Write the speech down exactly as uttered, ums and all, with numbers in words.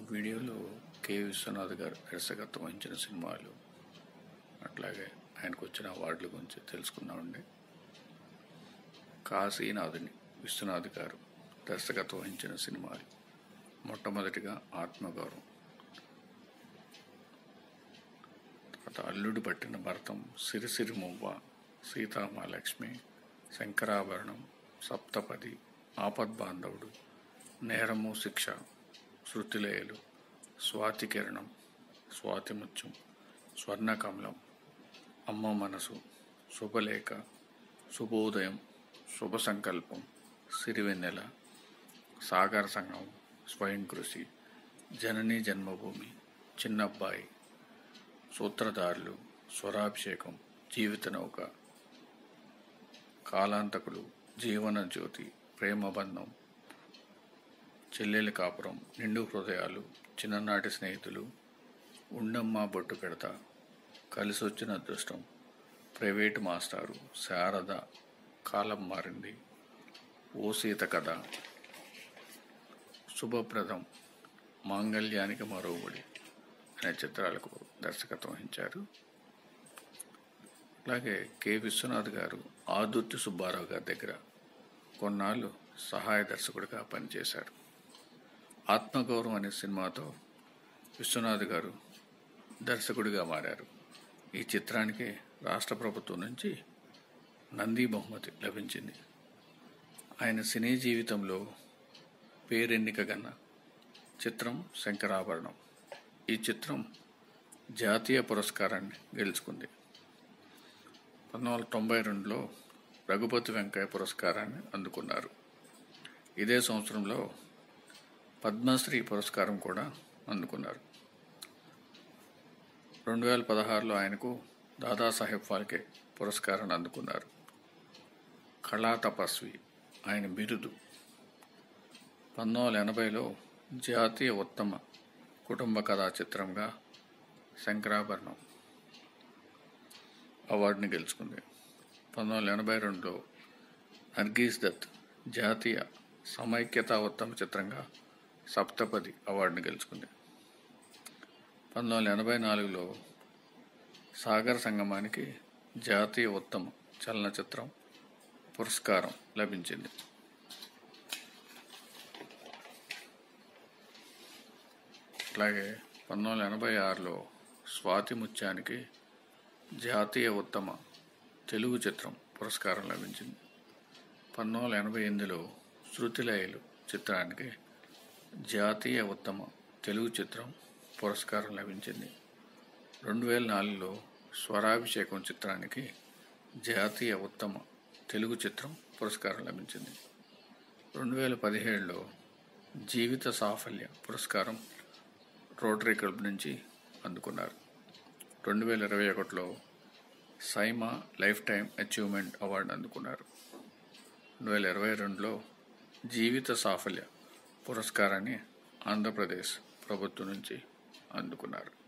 వీడియోలో కె విశ్వనాథ్ గారు దర్శకత్వం వహించిన సినిమాలు, అట్లాగే ఆయనకు వచ్చిన అవార్డుల గురించి తెలుసుకుందామండి. కాశీనాథుని విశ్వనాథ్ గారు దర్శకత్వం వహించిన సినిమాలు: మొట్టమొదటిగా ఆత్మగౌరవం, తర్వాత అల్లుడు పట్టిన భరతం, సిరిసిరి మువ్వ, సీతామహాలక్ష్మి, శంకరాభరణం, సప్తపది, ఆపద్బాంధవుడు, నేరము శిక్ష, శృతిలయలు, స్వాతికిరణం, స్వాతిముత్యం, స్వర్ణకమలం, అమ్మ మనసు, శుభలేఖ, శుభోదయం, శుభ సంకల్పం, సిరివెన్నెల, సాగర సంగం, స్వయం కృషి, జననీ జన్మభూమి, చిన్నబ్బాయి, సూత్రధారులు, స్వరాభిషేకం, జీవిత నౌక, కాలాంతకులు, జీవన జ్యోతి, ప్రేమబంధం, చెల్లెలి కాపురం, నిండు హృదయాలు, చిన్ననాటి స్నేహితులు, ఉండమ్మ బొట్టు పెడతా, కలిసొచ్చిన అదృష్టం, ప్రైవేటు మాస్టారు, శారద, కాలం మారింది, ఓ సీత కథ, శుభప్రదం, మాంగళ్యానికి మరోబడి అనే చిత్రాలకు దర్శకత్వం వహించారు. అలాగే కె విశ్వనాథ్ గారు ఆదుర్తి సుబ్బారావు గారి దగ్గర కొన్నాళ్ళు సహాయ దర్శకుడిగా పనిచేశారు. ఆత్మగౌరవం అనే సినిమాతో విశ్వనాథ్ గారు దర్శకుడిగా మారారు. ఈ చిత్రానికి రాష్ట్ర ప్రభుత్వం నుంచి నంది బహుమతి లభించింది. ఆయన సినీ జీవితంలో పేరెన్నిక గన్న చిత్రం శంకరాభరణం. ఈ చిత్రం జాతీయ పురస్కారాన్ని గెలుచుకుంది. పంతొమ్మిది వందల తొంభై రెండులో రఘుపతి వెంకయ్య పురస్కారాన్ని అందుకున్నారు. ఇదే సంవత్సరంలో పద్మశ్రీ పురస్కారం కూడా అందుకున్నారు. రెండు వేల పదహారులో ఆయనకు దాదాసాహెబ్ ఫాల్కే పురస్కారాన్ని అందుకున్నారు. కళా తపస్వి ఆయన బిరుదు. పంతొమ్మిది వందల ఎనభైలో జాతీయ ఉత్తమ కుటుంబ కథా చిత్రంగా శంకరాభరణం అవార్డుని గెలుచుకుంది. పంతొమ్మిది వందల ఎనభై రెండులో నర్గీస్ దత్ జాతీయ సమైక్యతా ఉత్తమ చిత్రంగా సప్తపది అవార్డుని గెలుచుకుంది. పంతొమ్మిది వందల ఎనభై నాలుగులో సాగర సంగమానికి జాతీయ ఉత్తమ చలనచిత్రం పురస్కారం లభించింది. అలాగే పంతొమ్మిది వందల ఎనభై ఆరులో స్వాతిముత్యానికి జాతీయ ఉత్తమ తెలుగు చిత్రం పురస్కారం లభించింది. పంతొమ్మిది వందల ఎనభై ఎనిమిదిలో శృతిలయలు చిత్రానికి జాతీయ ఉత్తమ తెలుగు చిత్రం పురస్కారం లభించింది. రెండు వేల నాలుగులో స్వరాభిషేకం చిత్రానికి జాతీయ ఉత్తమ తెలుగు చిత్రం పురస్కారం లభించింది. రెండు వేల పదిహేడులో జీవిత సాఫల్య పురస్కారం రోటరీ క్లబ్ నుంచి అందుకున్నారు. రెండు వేల ఇరవై ఒకటిలో SIIMA lifetime achievement award అందుకున్నారు. రెండు వేల ఇరవై రెండులో జీవిత సాఫల్య పురస్కారాన్ని ఆంధ్రప్రదేశ్ ప్రభుత్వం నుంచి అందుకున్నారు.